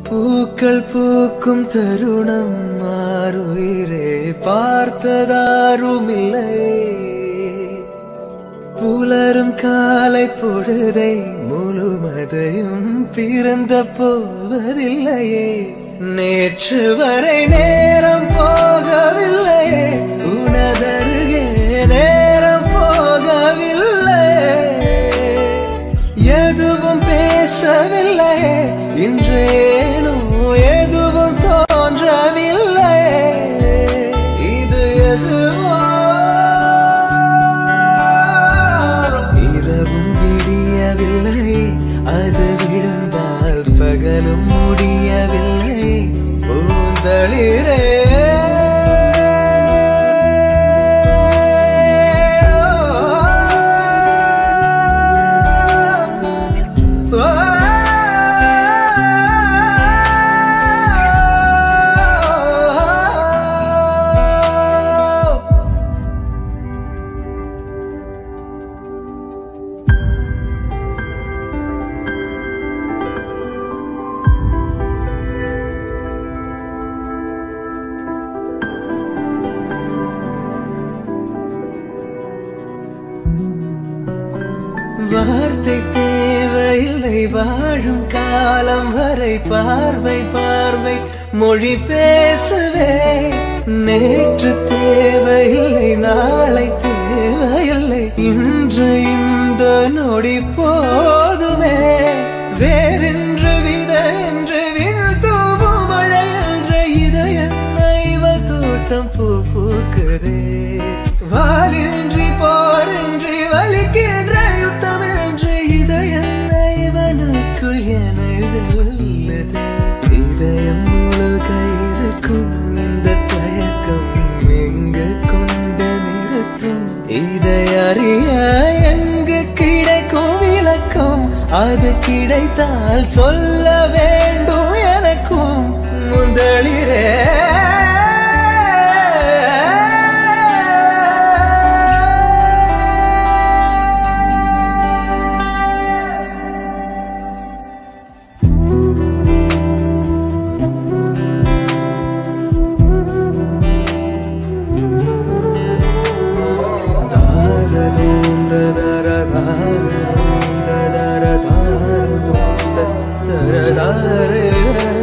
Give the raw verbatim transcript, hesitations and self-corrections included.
பூக்கள் பூக்கும் தருணம் மாறுயிரே பார்த்ததாருமில்லை. புலரும் காலை பொழுதை முழுமதையும் பிறந்த போவதில்லையே. நேற்று வரை நேரம் போகவில்லையே, உனதருகே நேரம் போகவில்லை. எதுவும் பேசவில்லை, இன்றேனோ எதுவும் தோன்றவில்லை. இது எதுவோ இரவும் விடியவில்லை, அது விழுந்தால் பகலும் முடியவில்லை. பூந்தளிரே வார்த்தை தேவையில்லை, வாழும் காலம் வரை பார்வை பார்வை மொழி பேசவே. நேற்று தேவையில்லை, நாளை தேவையில்லை, இன்று இந்த நொடி போதுமே. வேறென்று வித என்று வீழ்த்தூவும் மழை என்று இதை என்ன இவள் தோட்டம் பூ பூக்குதே. வாலின்றி போரின்றி வலிக்கின்ற யுத்தம் என்று இதை என்ன இவனுக்குள் என வெல்லுது. இதயம் முழுக இருக்கும் இந்த தயக்கம் எங்கு கொண்டு நிறுத்தும். இதை அறிய எங்கு கிடைக்கும் விளக்கம், அது கிடைத்தால் சொல்ல வேண்டும் எனக்கும். முதலிரே da da da da da da da da da